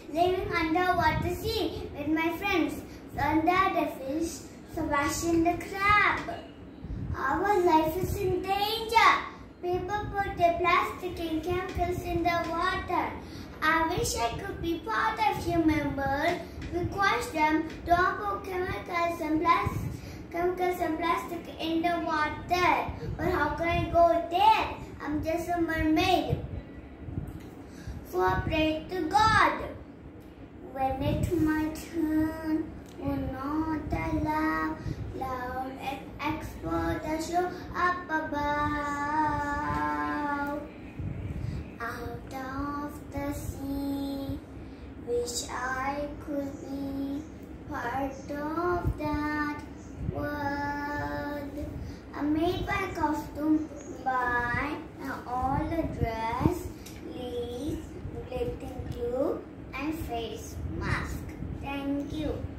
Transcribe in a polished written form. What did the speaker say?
living underwater sea with my friends. Sandra the fish, Sebastian the crab. Our life is in danger. People put their plastic and chemicals in the water. I wish I could be part of you members. Request them don't put chemicals and plastic in the water. But how can I go there? I'm just a mermaid. So I pray to God. When it's my turn, will not allow loud and expert to show up above. Out of the sea, wish I could be part of that world. I made my costume by all the dress, leaves, glitter glue and face mask. Thank you.